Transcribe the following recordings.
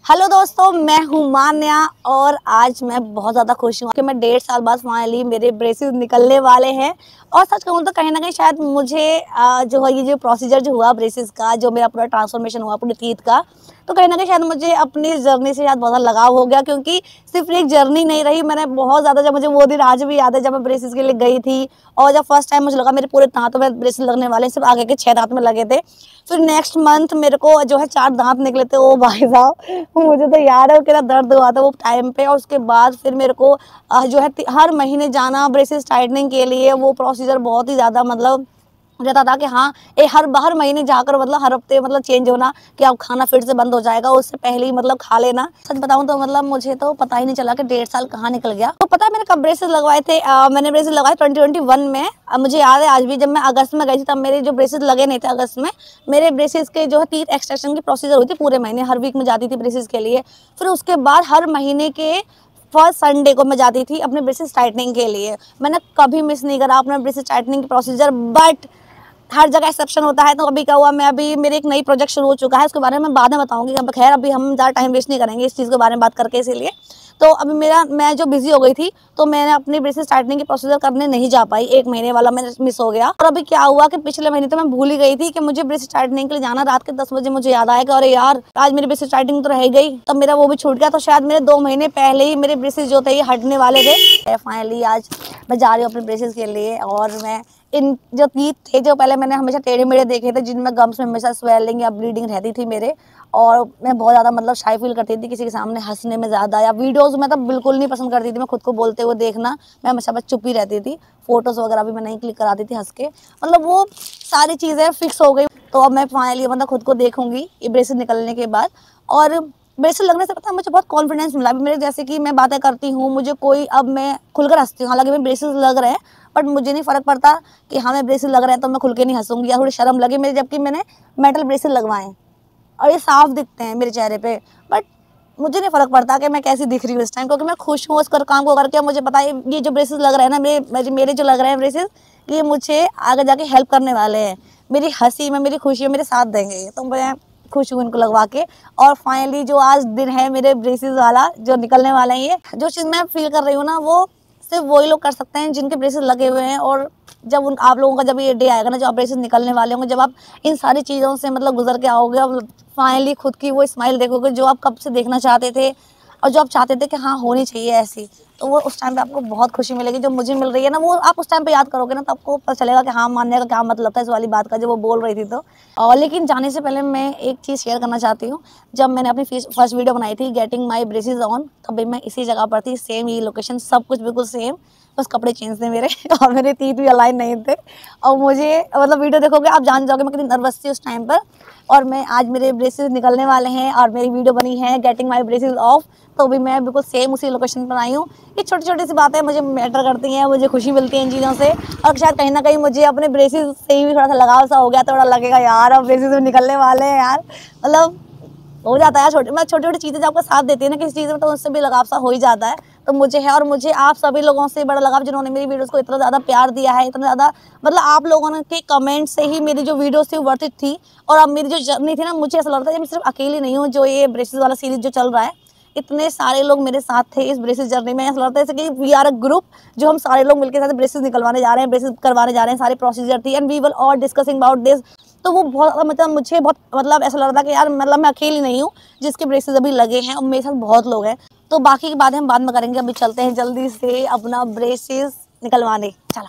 Hello दोस्तों, मैं हूँ मान्या और आज मैं बहुत ज़्यादा खुश हूँ कि मैं 1.5 साल बाद फाइनली मेरे ब्रेसेस निकलने वाले हैं। और सच कहूँ तो कहीं ना कहीं शायद मुझे जो है ये जो प्रोसीजर जो हुआ ब्रेसेस का, जो मेरा पूरा ट्रांसफॉर्मेशन हुआ पूरी टीथ का, तो कहीं ना कहीं शायद मुझे अपनी जर्नी से शायद बहुत ज़्यादा लगाव हो गया। क्योंकि सिर्फ एक जर्नी नहीं रही, मैंने बहुत ज़्यादा, जब मुझे वो दिन आज भी याद है जब मैं ब्रेसेस के लिए गई थी और जब फर्स्ट टाइम मुझे लगा मेरे पूरे दांतों में ब्रेसेस लगने वाले, सिर्फ आगे के 6 दांत में लगे थे। फिर नेक्स्ट मंथ मेरे को जो है 4 दांत निकले थे। ओ भाई साहब, मुझे तो याद है वो कितना दर्द हुआ था वो टाइम पे। और उसके बाद फिर मेरे को जो है हर महीने जाना ब्रेसेस टाइटनिंग के लिए। वो प्रोसीजर बहुत ही ज़्यादा मतलब रहता था कि हाँ हर महीने जाकर मतलब हर हफ्ते मतलब चेंज होना कि अब खाना फिर से बंद हो जाएगा, उससे पहले ही मतलब खा लेना। सच बताऊं तो मतलब मुझे तो पता ही नहीं चला कि 1.5 साल कहाँ निकल गया। तो पता है मैंने कब ब्रेसेस लगवाए थे? मैंने ब्रेसेस लगवाए 2021 में। मुझे याद है आज भी, जब मैं अगस्त में गई थी तब मेरे जो ब्रेसेस लगे नहीं थे अगस्त में। मेरे ब्रेसेस के जो है टीथ एक्सट्रैक्शन की प्रोसीजर हुई थी पूरे महीने, हर वीक में जाती थी ब्रेसेस के लिए। फिर उसके बाद हर महीने के फर्स्ट संडे को मैं जाती थी अपने ब्रेसेस टाइटनिंग के लिए। मैंने कभी मिस नहीं करा अपना ब्रेसेस टाइटनिंग की प्रोसीजर। बट हर जगह एक्सेप्शन होता है। तो अभी क्या हुआ, मैं अभी मेरे एक नई प्रोजेक्ट शुरू हो चुका है, उसके बारे में बाद में बताऊंगी। अब खैर अभी हम ज़्यादा टाइम वेस्ट नहीं करेंगे इस चीज़ के बारे में बात करके, इसीलिए तो अभी मैं जो बिजी हो गई थी तो मैंने अपनी ब्रेसेस टाइटनिंग की प्रोसीजर करने नहीं जा पाई। 1 महीने वाला मैंने मिस हो गया। और अभी क्या हुआ कि पिछले महीने तो मैं भूल ही गई थी कि मुझे ब्रेसेस टाइटनिंग के लिए जाना। रात के 10 बजे मुझे याद आया कि अरे यार आज मेरी ब्रेसेस टाइटनिंग तो रह गई, तब मेरा वो भी छूट गया। तो शायद मेरे 2 महीने पहले ही मेरे ब्रेसेस जो थे ये हटने वाले थे। फाइनली आज मैं जा रही हूँ अपने ब्रेसेस के लिए। और मैं इन जो टीथ थे जो पहले मैंने हमेशा टेढ़े मेढ़े देखे थे, जिनमें गम्स में हमेशा स्वेलिंग या ब्लीडिंग रहती थी मेरे, और मैं बहुत ज़्यादा मतलब शाई फील करती थी किसी के सामने हंसने में ज़्यादा, या वीडियोज़ में तो बिल्कुल नहीं पसंद करती थी मैं खुद को बोलते हुए देखना। मैं हमेशा बस चुप ही रहती थी, फोटोज़ वगैरह भी मैं नहीं क्लिक कराती थी हंस के। मतलब वो सारी चीज़ें फिक्स हो गई। तो अब मैं फाइनली मतलब खुद को देखूंगी ये ब्रेसेस निकलने के बाद। और ब्रेसेस लगने से पता है मुझे बहुत कॉन्फिडेंस मिला। अभी मेरे जैसे कि मैं बातें करती हूँ, मुझे कोई, अब मैं खुलकर हंसती हूँ। हालांकि मेरे ब्रेसेस लग रहे हैं बट मुझे नहीं फ़र्क पड़ता कि हाँ मैं ब्रेसेस लग रहे हैं तो मैं खुल के नहीं हंसूंगी या थोड़ी शर्म लगे मेरे, जबकि मैंने मेटल ब्रेसेस लगवाए हैं और ये साफ दिखते हैं मेरे चेहरे पे। बट मुझे नहीं फ़र्क पड़ता कि मैं कैसी दिख रही हूँ इस टाइम, क्योंकि मैं खुश हूँ उस काम को करके। मुझे पता है ये जो ब्रेसेस लग रहे हैं ना, मेरे जो लग रहे हैं ब्रेसेस, ये मुझे आगे जाके हेल्प करने वाले हैं। मेरी हंसी में, मेरी खुशी में मेरे साथ देंगे ये, तो मैं खुश हूँ इनको लगवा के। और फाइनली जो आज दिन है मेरे ब्रेसेस वाला जो निकलने वाले हैं, ये जो चीज़ मैं फील कर रही हूँ ना, वो सिर्फ वही लोग कर सकते हैं जिनके ब्रेसेस लगे हुए हैं। और जब आप लोगों का जब ये डे आएगा ना, जब आप ब्रेसेस निकलने वाले होंगे, जब आप इन सारी चीज़ों से मतलब गुजर के आओगे, अब फाइनली खुद की वो स्माइल देखोगे जो आप कब से देखना चाहते थे और जो आप चाहते थे कि हाँ होनी चाहिए ऐसी, तो वो उस टाइम पे आपको बहुत खुशी मिलेगी। जो मुझे मिल रही है ना, वो आप उस टाइम पे याद करोगे ना, तो आपको पता चलेगा कि हाँ मानने का क्या मतलब था इस वाली बात का जब वो बोल रही थी। तो और लेकिन जाने से पहले मैं एक चीज़ शेयर करना चाहती हूँ। जब मैंने अपनी फर्स्ट वीडियो बनाई थी गेटिंग माई ब्रेसेस ऑन, तभी मैं इसी जगह पर थी, सेम ये लोकेशन, सब कुछ बिल्कुल सेम, बस कपड़े चेंज थे मेरे और मेरे टीथ भी अलाइन नहीं थे। और मुझे मतलब वीडियो देखोगे आप जान जाओगे मैं कितनी नर्वस थी उस टाइम पर। और मैं आज मेरे ब्रेसेस निकलने वाले हैं और मेरी वीडियो बनी है गेटिंग माई ब्रेसेस ऑफ, तो भी मैं बिल्कुल सेम उसी लोकेशन पर आई हूँ। ये छोटी छोटी सी बातें मुझे मैटर करती हैं, मुझे खुशी मिलती है इन चीज़ों से। और शायद कहीं ना कहीं मुझे अपने ब्रेसेस से ही भी थोड़ा सा लगाव सा हो गया, थोड़ा लगेगा यार अब ब्रेसेस में निकलने वाले हैं यार। मतलब हो जाता है छोटी छोटी चीज़ें जब आपका साथ देती है ना किसी चीज़ में, तो उससे भी लगाव सा हो ही जाता है। तो मुझे है, और मुझे आप सभी लोगों से बड़ा लगाव जिन्होंने मेरी वीडियोस को इतना ज़्यादा प्यार दिया है, इतना ज़्यादा मतलब आप लोगों ने के कमेंट से ही मेरी जो वीडियोस थी वर्थ इट थी। और अब मेरी जो जर्नी थी ना, मुझे ऐसा लगता है मैं सिर्फ अकेली नहीं हूँ जो ये ब्रेसेस वाला सीरीज जो चल रहा है, इतने सारे लोग मेरे साथ थे इस ब्रेसेस जर्नी में। ऐसा लगता है जैसे कि वी आर अ ग्रुप, जो हम सारे लोग मिलकर साथ ब्रेसेस निकलवाने जा रहे हैं, ब्रेसेस करवाने जा रहे हैं, सारी प्रोसीजर थी and we were all discussing about this. तो वो बहुत मतलब मुझे बहुत मतलब ऐसा लग रहा था कि यार मतलब मैं अकेली नहीं हूँ जिसके ब्रेसेस अभी लगे हैं, और मेरे साथ बहुत लोग हैं। तो बाकी की बातें हम बाद में करेंगे, अभी चलते हैं जल्दी से अपना ब्रेसेस निकलवाने। चलो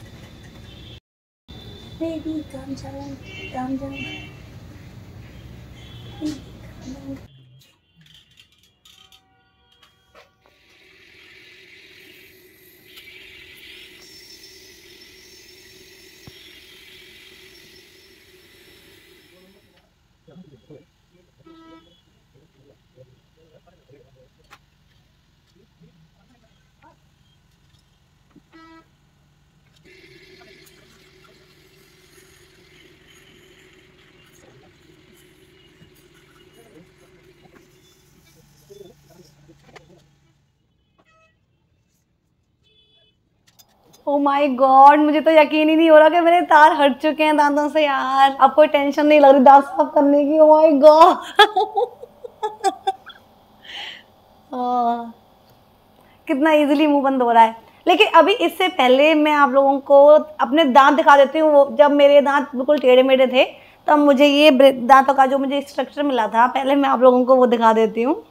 baby come down, come down. Oh my god, मुझे तो यकीन ही नहीं हो रहा कि मेरे तार हट चुके हैं दांतों से यार। अब कोई टेंशन नहीं लग रही दांत साफ करने की। ओ माय गॉड कितना इजीली मुंह बंद हो रहा है। लेकिन अभी इससे पहले मैं आप लोगों को अपने दांत दिखा देती हूँ। जब मेरे दांत बिल्कुल टेढ़े मेढ़े थे तब मुझे ये दांतों का जो मुझे स्ट्रक्चर मिला था, पहले मैं आप लोगों को वो दिखा देती हूँ।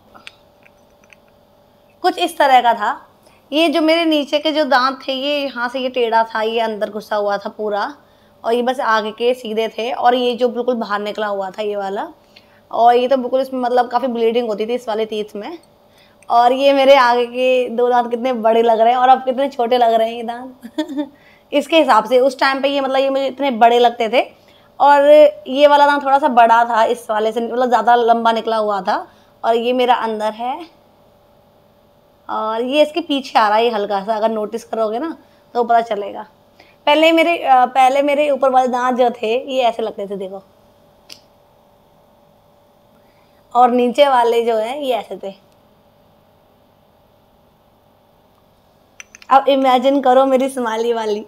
कुछ इस तरह का था। ये जो मेरे नीचे के जो दांत थे ये यहाँ से ये टेढ़ा था, ये अंदर घुसा हुआ था पूरा, और ये बस आगे के सीधे थे, और ये जो बिल्कुल बाहर निकला हुआ था ये वाला, और ये तो बिल्कुल इसमें मतलब काफ़ी ब्लीडिंग होती थी इस वाले टीथ में। और ये मेरे आगे के 2 दांत कितने बड़े लग रहे हैं और अब कितने छोटे लग रहे हैं ये दांत। इसके हिसाब से उस टाइम पे ये मतलब ये मुझे इतने बड़े लगते थे, और ये वाला दांत थोड़ा सा बड़ा था इस वाले से, मतलब ज़्यादा लंबा निकला हुआ था। और ये मेरा अंदर है, और ये इसके पीछे आ रहा है ये हल्का सा, अगर नोटिस करोगे ना तो पता चलेगा। पहले मेरे ऊपर वाले दांत जो थे ये ऐसे लगते थे, देखो, और नीचे वाले जो है ये ऐसे थे। अब इमेजिन करो मेरी स्माइली वाली।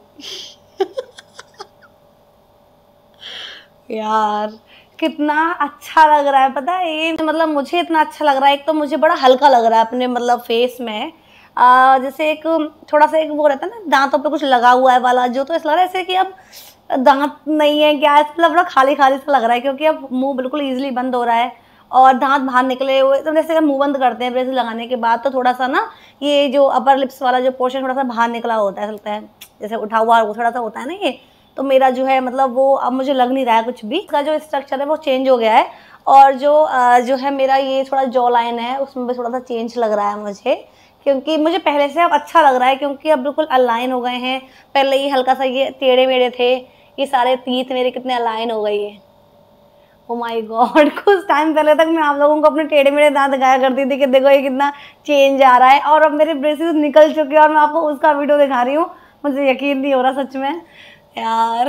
यार कितना अच्छा लग रहा है, पता है ये, मतलब मुझे इतना अच्छा लग रहा है। एक तो मुझे बड़ा हल्का लग रहा है अपने मतलब फेस में, जैसे एक थोड़ा सा एक वो रहता है ना दांतों पे कुछ लगा हुआ है वाला जो, तो ऐसा लग रहा है जैसे कि अब दांत नहीं है क्या, मतलब बड़ा खाली खाली सा लग रहा है, क्योंकि अब मुंह बिल्कुल ईजिली बंद हो रहा है और दांत बाहर निकले हुए। तो जैसे मुंह बंद करते हैं ब्रेसेस लगाने के बाद तो थोड़ा सा ना ये जो अपर लिप्स वाला जो पोर्शन थोड़ा सा बाहर निकला होता है, लगता है जैसे उठा हुआ वो थोड़ा सा होता है ना ये, तो मेरा जो है मतलब वो अब मुझे लग नहीं रहा है कुछ भी। इसका जो स्ट्रक्चर है वो चेंज हो गया है, और जो है मेरा ये थोड़ा जॉ लाइन है उसमें भी थोड़ा सा चेंज लग रहा है मुझे, क्योंकि मुझे पहले से अब अच्छा लग रहा है, क्योंकि अब बिल्कुल अलाइन हो गए हैं। पहले ये हल्का सा ये टेढ़े मेढ़े थे, ये सारे टीथ मेरे कितने अलाइन हो गई है। ओ माय गॉड, कुछ टाइम पहले तक मैं आप लोगों को अपने टेढ़े मेढ़े दांत दिखाया करती थी कि देखो ये कितना चेंज आ रहा है, और अब मेरे ब्रेसेस निकल चुके हैं और मैं आपको उसका वीडियो दिखा रही हूँ। मुझे यकीन नहीं हो रहा सच में यार।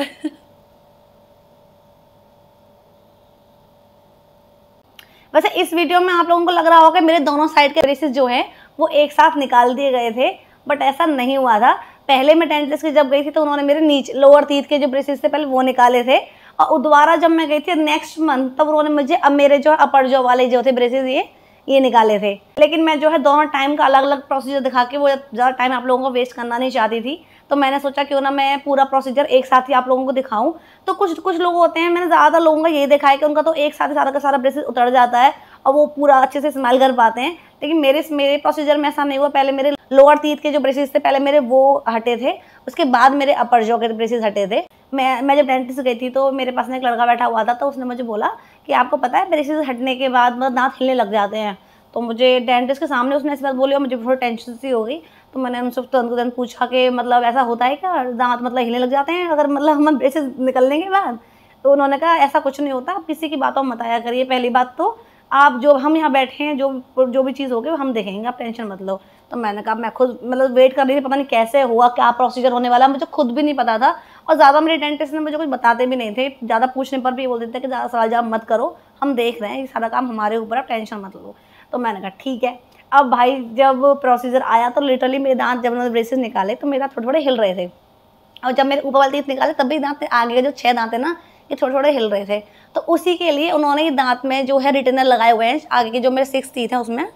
वैसे इस वीडियो में आप लोगों को लग रहा होगा मेरे दोनों साइड के ब्रेसेस जो हैं वो एक साथ निकाल दिए गए थे, बट ऐसा नहीं हुआ था। पहले मैं डेंटिस्ट की जब गई थी तो उन्होंने मेरे नीचे लोअर टीथ के जो ब्रेसेस थे पहले वो निकाले थे, और दोबारा जब मैं गई थी नेक्स्ट मंथ तब उन्होंने मुझे अब मेरे जो अपर जो वाले जो थे ब्रेसेस ये निकाले थे। लेकिन मैं जो है दोनों टाइम का अलग अलग प्रोसीजर दिखा के वो ज़्यादा टाइम आप लोगों को वेस्ट करना नहीं चाहती थी, तो मैंने सोचा क्यों ना मैं पूरा प्रोसीजर एक साथ ही आप लोगों को दिखाऊं। तो कुछ लोग होते हैं, मैंने ज़्यादा लोगों का ये देखा है कि उनका तो एक साथ ही सारा का सारा ब्रेसेस उतर जाता है और वो पूरा अच्छे से स्माइल कर पाते हैं, लेकिन मेरे प्रोसीजर में ऐसा नहीं हुआ। पहले मेरे लोअर टीथ के जो ब्रेसेस थे पहले मेरे वो हटे थे, उसके बाद मेरे अपर जॉ के ब्रेसेस हटे थे। मैं जब डेंटिस्ट गई थी तो मेरे पास में एक लड़का बैठा हुआ था, तो उसने मुझे बोला कि आपको पता है ब्रेसेस हटने के बाद मतलब दांत हिलने लग जाते हैं। तो मुझे डेंटिस्ट के सामने उसने ऐसी बात बोली और मुझे थोड़ी टेंशन सी हो गई, तो मैंने उनसे तुरंत पूछा कि मतलब ऐसा होता है क्या, दांत मतलब हिलने लग जाते हैं अगर मतलब हम ब्रेसेस निकलने के बाद? तो उन्होंने कहा ऐसा कुछ नहीं होता, आप किसी की बातों में मत आया करिए। पहली बात तो आप जो हम यहाँ बैठे हैं जो भी चीज़ होगी हम देखेंगे, आप टेंशन मत लो। तो मैंने कहा मैं खुद मतलब वेट कर रही थी, पता नहीं कैसे हुआ, क्या प्रोसीजर होने वाला, मुझे खुद भी नहीं पता था, और ज़्यादा मेरे डेंटिस्ट ने मुझे कुछ बताते भी नहीं थे। ज़्यादा पूछने पर भी ये बोल देते थे कि ज़्यादा सवाल जवाब मत करो, हम देख रहे हैं, ये सारा काम हमारे ऊपर, आप टेंशन मत लो। तो मैंने कहा ठीक है। अब भाई जब प्रोसीजर आया तो लिटरली मेरे दांत जब मैंने ब्रेसेस निकाले तो मेरे दांत थोड़े थोड़े हिल रहे थे, और जब मेरे ऊपर वाले दांत निकाले तब भी दांत आगे के जो 6 दांत है ना ये थोड़े थोड़े हिल रहे थे। तो उसी के लिए उन्होंने ये दांत में जो है रिटेनर लगाए हुए हैं, आगे के जो मेरे 6 टीथ हैं उसमें,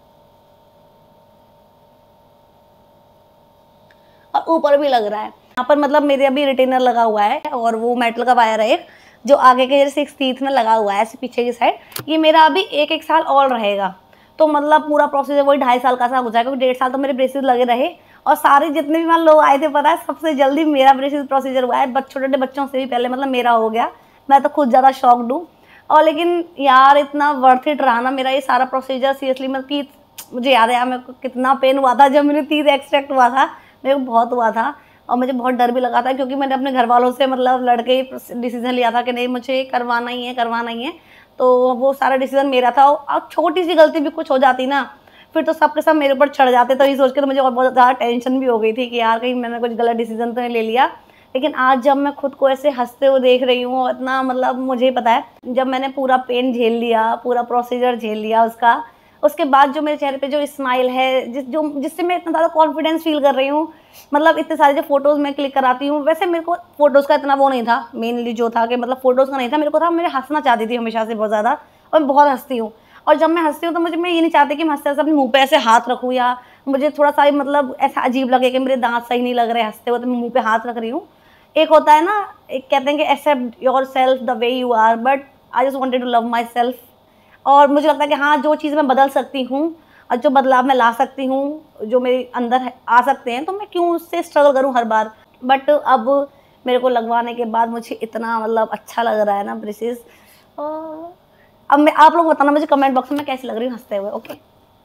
और ऊपर भी लग रहा है यहाँ पर, मतलब मेरे अभी रिटेनर लगा हुआ है, और वो मेटल का वायर है एक जो आगे के 6 टीथ में लगा हुआ है ऐसे पीछे की साइड। ये मेरा अभी एक साल और रहेगा, तो मतलब पूरा प्रोसीजर वही 2.5 साल का सा हो जाएगा, क्योंकि 1.5 साल तो मेरे ब्रेसेस लगे रहे। और सारे जितने भी मान लोग आए थे, पता है सबसे जल्दी मेरा ब्रेसेस प्रोसीजर हुआ है, छोटे छोटे बच्चों से भी पहले मतलब मेरा हो गया। मैं तो खुद ज़्यादा शॉक्ड हूँ, और लेकिन यार इतना वर्थ इट रहा ना मेरा ये सारा प्रोसीजर। सीरियसली मैं टीथ, मुझे याद है मेरे को कितना पेन हुआ था जब मेरे टीथ एक्सट्रैक्ट हुआ था, मेरे को बहुत हुआ था, और मुझे बहुत डर भी लगा था, क्योंकि मैंने अपने घर वालों से मतलब लड़के डिसीजन लिया था कि नहीं मुझे करवाना ही है, तो वो सारा डिसीजन मेरा था। और छोटी सी गलती भी कुछ हो जाती ना फिर तो सब के सब मेरे ऊपर चढ़ जाते, तो ये सोच के तो मुझे और बहुत ज़्यादा टेंशन भी हो गई थी कि यार कहीं मैंने कुछ गलत डिसीजन तो नहीं ले लिया। लेकिन आज जब मैं खुद को ऐसे हंसते हुए देख रही हूँ, इतना मतलब मुझे पता है जब मैंने पूरा पेन झेल लिया, पूरा प्रोसीजर झेल लिया उसके बाद जो मेरे चेहरे पे जो स्माइल है जिससे मैं इतना ज़्यादा कॉन्फिडेंस फील कर रही हूँ, मतलब इतने सारे जो फोटोज़ मैं क्लिक कराती हूँ। वैसे मेरे को फोटोज़ का इतना वो नहीं था, मेनली जो था कि मतलब फोटोज़ का नहीं था, मेरे को था, मेरे हंसना चाहती थी हमेशा से बहुत ज़्यादा, और मैं बहुत हंसती हूँ। और जब मैं हँसती हूँ तो मैं ये नहीं चाहती कि मैं हँसते हँसते अपने मुँह पे ऐसे हाथ रखूँ, या मुझे थोड़ा सा मतलब ऐसा अजीब लगे कि मेरे दाँत सही नहीं लग रहे हँसते हुए तो मैं मुँह पे हाथ रख रही हूँ। एक होता है ना, एक कहते हैं कि accept yourself the way you are, but I just wanted to love myself. और मुझे लगता है कि हाँ, जो चीज़ मैं बदल सकती हूँ और जो बदलाव मैं ला सकती हूँ, जो मेरे अंदर आ सकते हैं, तो मैं क्यों उससे स्ट्रगल करूँ हर बार। बट अब मेरे को लगवाने के बाद मुझे इतना मतलब अच्छा लग रहा है ना ब्रेसेस। अब मैं, आप लोग बताना मुझे कमेंट बॉक्स में मैं कैसी लग रही हूँ हंसते हुए, ओके।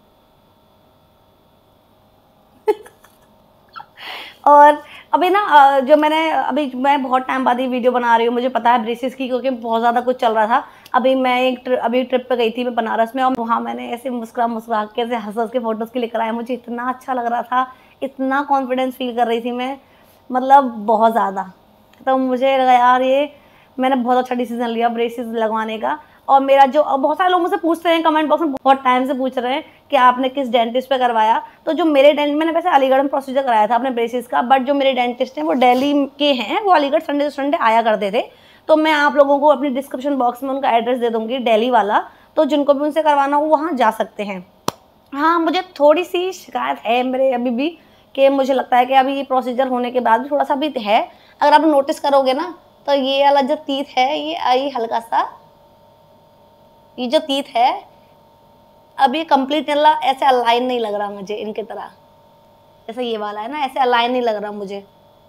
और अभी ना जो अभी मैं बहुत टाइम बाद ये वीडियो बना रही हूँ, मुझे पता है ब्रेसेस की, क्योंकि बहुत ज़्यादा कुछ चल रहा था। अभी मैं अभी ट्रिप पे गई थी मैं बनारस में, और वहाँ मैंने ऐसे मुस्कुरा के ऐसे हंस के फ़ोटोज़ क्लिक कराए। मुझे इतना अच्छा लग रहा था, इतना कॉन्फिडेंस फील कर रही थी मैं, मतलब बहुत ज़्यादा। तो मुझे लगा यार ये मैंने बहुत अच्छा डिसीजन लिया ब्रेसेस लगवाने का। और मेरा जो बहुत सारे लोग मुझसे पूछते हैं कमेंट बॉक्स में, बहुत टाइम से पूछ रहे हैं कि आपने किस डेंटिस्ट पे करवाया। तो जो मेरे मैंने वैसे अलीगढ़ में प्रोसीजर कराया था अपने ब्रेसेस का, बट जो मेरे डेंटिस्ट हैं वो दिल्ली के हैं, वो अलीगढ़ संडे से संडे आया करते थे। तो मैं आप लोगों को अपनी डिस्क्रिप्शन बॉक्स में उनका एड्रेस दे दूँगी, दिल्ली वाला, तो जिनको भी उनसे करवाना हो वहाँ जा सकते हैं। हाँ, मुझे थोड़ी सी शिकायत है मेरे अभी भी, कि मुझे लगता है कि अभी ये प्रोसीजर होने के बाद भी थोड़ा सा भी है। अगर आप नोटिस करोगे ना, तो ये वाला जो टीथ है ये आई हल्का सा, ये जो टीथ है अभी कंप्लीट ऐसे अलाइन नहीं लग रहा मुझे इनके तरह, जैसे ये वाला है ना, ऐसे अलाइन नहीं लग रहा मुझे।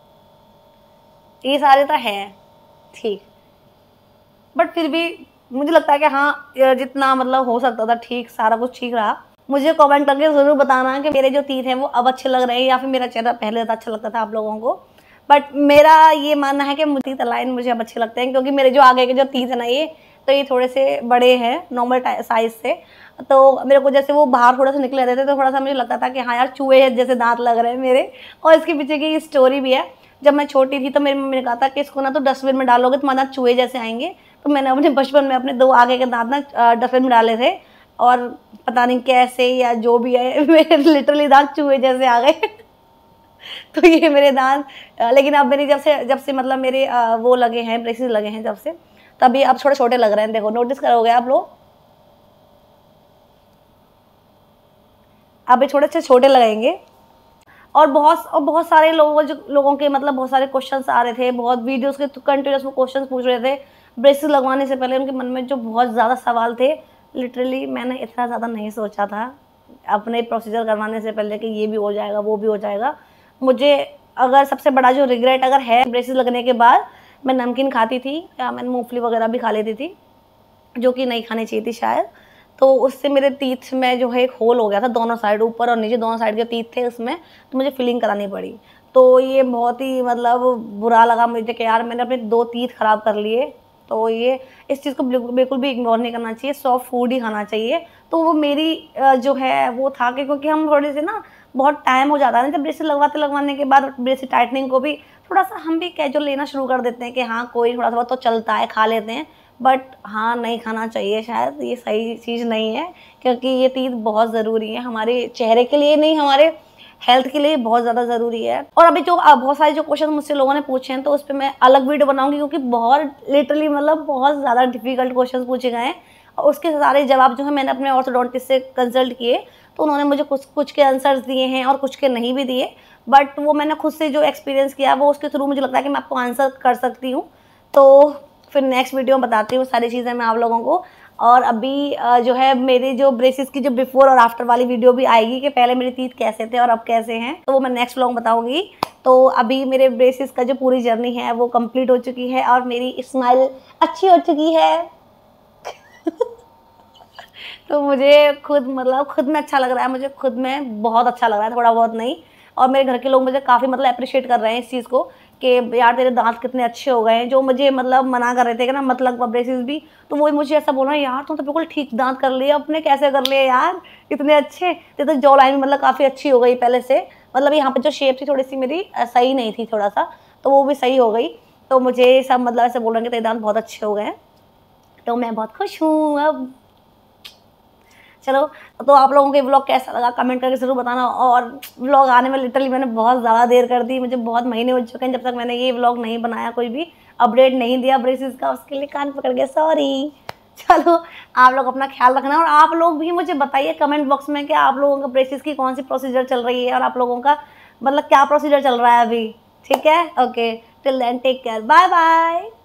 ये सारे तो है ठीक, बट फिर भी मुझे लगता है कि हाँ, जितना मतलब हो सकता था ठीक, सारा कुछ ठीक रहा। मुझे कमेंट करके ज़रूर बताना कि मेरे जो टीथ हैं वो अब अच्छे लग रहे हैं, या फिर मेरा चेहरा पहले ज़्यादा अच्छा लगता था आप लोगों को। बट मेरा ये मानना है कि टीथ अलाइन मुझे अब अच्छे लगते हैं, क्योंकि मेरे जो आगे के जो टीथ है ना, ये थोड़े से बड़े हैं नॉर्मल साइज़ से। तो मेरे को जैसे वो बाहर थोड़ा सा निकले रहते थे, तो थोड़ा सा मुझे लगता था कि हाँ यार, चूहे जैसे दांत लग रहे हैं मेरे। और इसके पीछे की स्टोरी भी है। जब मैं छोटी थी तो मेरी मम्मी ने कहा था कि इसको ना तो डस्टबिन में डालोगे तुम्हारे दांत चूहे जैसे आएंगे। तो मैंने अपने बचपन में अपने 2 आगे के दांत ना डस्टबिन में डाले थे, और पता नहीं कैसे या जो भी है मेरे लिटरली दांत चूहे जैसे आ गए। तो ये मेरे दांत लेकिन अब मेरी जब से मतलब मेरे वो लगे हैं, ब्रेसेस लगे हैं जब से, तभी अब थोड़े छोटे लग रहे हैं। देखो, नोटिस करोगे आप लोग, अभी थोड़े से छोटे लगेंगे। और बहुत सारे लोगों के मतलब बहुत सारे क्वेश्चंस आ रहे थे, बहुत वीडियोस के कंटिन्यूस में क्वेश्चंस पूछ रहे थे ब्रेसेस लगवाने से पहले। उनके मन में जो बहुत ज़्यादा सवाल थे, लिटरली मैंने इतना ज़्यादा नहीं सोचा था अपने प्रोसीजर करवाने से पहले कि ये भी हो जाएगा वो भी हो जाएगा। मुझे अगर सबसे बड़ा जो रिग्रेट अगर है ब्रेसेस लगने के बाद, मैं नमकीन खाती थी या मैंने मूँगफली वगैरह भी खा लेती थी, जो कि नहीं खानी चाहिए थी शायद। तो उससे मेरे टीथ में जो है एक होल हो गया था, दोनों साइड, ऊपर और नीचे दोनों साइड के टीथ थे उसमें, तो मुझे फिलिंग करानी पड़ी। तो ये बहुत ही मतलब बुरा लगा मुझे कि यार मैंने अपने 2 टीथ ख़राब कर लिए। तो ये इस चीज़ को बिल्कुल भी इग्नोर नहीं करना चाहिए, सॉफ्ट फूड ही खाना चाहिए। तो वो मेरी जो है वो था कि क्योंकि हम थोड़े से ना बहुत टाइम हो जाता है ना, जब ब्रेसेस लगवाने के बाद ब्रेसेस टाइटनिंग को भी थोड़ा सा हम भी कैजुअल लेना शुरू कर देते हैं कि हाँ कोई थोड़ा सा बहुत तो चलता है, खा लेते हैं। बट हाँ, नहीं खाना चाहिए, शायद ये सही चीज़ नहीं है, क्योंकि ये टीथ बहुत ज़रूरी है हमारे चेहरे के लिए, नहीं हमारे हेल्थ के लिए बहुत ज़्यादा ज़रूरी है। और अभी जो बहुत सारे जो क्वेश्चन मुझसे लोगों ने पूछे हैं, तो उस पर मैं अलग वीडियो बनाऊंगी, क्योंकि बहुत लिटरली मतलब बहुत ज़्यादा डिफिकल्ट क्वेश्चन पूछे गए हैं, और उसके सारे जवाब जो है मैंने अपने ऑर्थोडोंटिस्ट से कंसल्ट किए, तो उन्होंने मुझे कुछ के आंसर्स दिए हैं और कुछ के नहीं भी दिए। बट वो मैंने खुद से जो एक्सपीरियंस किया वो उसके थ्रू मुझे लगता है कि मैं आपको आंसर कर सकती हूँ। तो फिर नेक्स्ट वीडियो में बताती हूँ सारी चीज़ें मैं आप लोगों को। और अभी जो है मेरी जो ब्रेसेस की जो बिफोर और आफ्टर वाली वीडियो भी आएगी, कि पहले मेरे टीथ कैसे थे और अब कैसे हैं, तो वो मैं नेक्स्ट व्लॉग बताऊंगी। तो अभी मेरे ब्रेसेस का जो पूरी जर्नी है वो कंप्लीट हो चुकी है, और मेरी स्माइल अच्छी हो चुकी है। तो मुझे खुद मतलब खुद में अच्छा लग रहा है, मुझे खुद में बहुत अच्छा लग रहा है, थोड़ा बहुत नहीं। और मेरे घर के लोग मुझे काफ़ी मतलब अप्रिशिएट कर रहे हैं इस चीज़ को, कि यार तेरे दांत कितने अच्छे हो गए हैं। जो मुझे मतलब मना कर रहे थे कि ना मत लग ब्रेसेस भी, तो वो मुझे ऐसा बोल रहा है, यार तुम तो बिल्कुल ठीक दांत कर लिए अपने, कैसे कर लिए यार इतने अच्छे। तो जॉ लाइन मतलब काफ़ी अच्छी हो गई पहले से, मतलब यहाँ पर जो शेप थी थोड़ी सी मेरी सही नहीं थी थोड़ा सा, तो वो भी सही हो गई। तो मुझे सब मतलब ऐसे बोल रहे हैं कि तेरे दांत बहुत अच्छे हो गए हैं, तो मैं बहुत खुश हूँ अब। चलो, तो आप लोगों को ये व्लॉग कैसा लगा कमेंट करके ज़रूर बताना। और व्लॉग आने में लिटरली मैंने बहुत ज़्यादा देर कर दी, मुझे बहुत महीने हो चुके हैं जब तक मैंने ये व्लॉग नहीं बनाया, कोई भी अपडेट नहीं दिया ब्रेसेस का, उसके लिए कान पकड़ गया, सॉरी। चलो आप लोग अपना ख्याल रखना, और आप लोग भी मुझे बताइए कमेंट बॉक्स में कि आप लोगों का ब्रेसेस की कौन सी प्रोसीजर चल रही है और आप लोगों का मतलब क्या प्रोसीजर चल रहा है अभी। ठीक है, okay, till then take care, bye bye.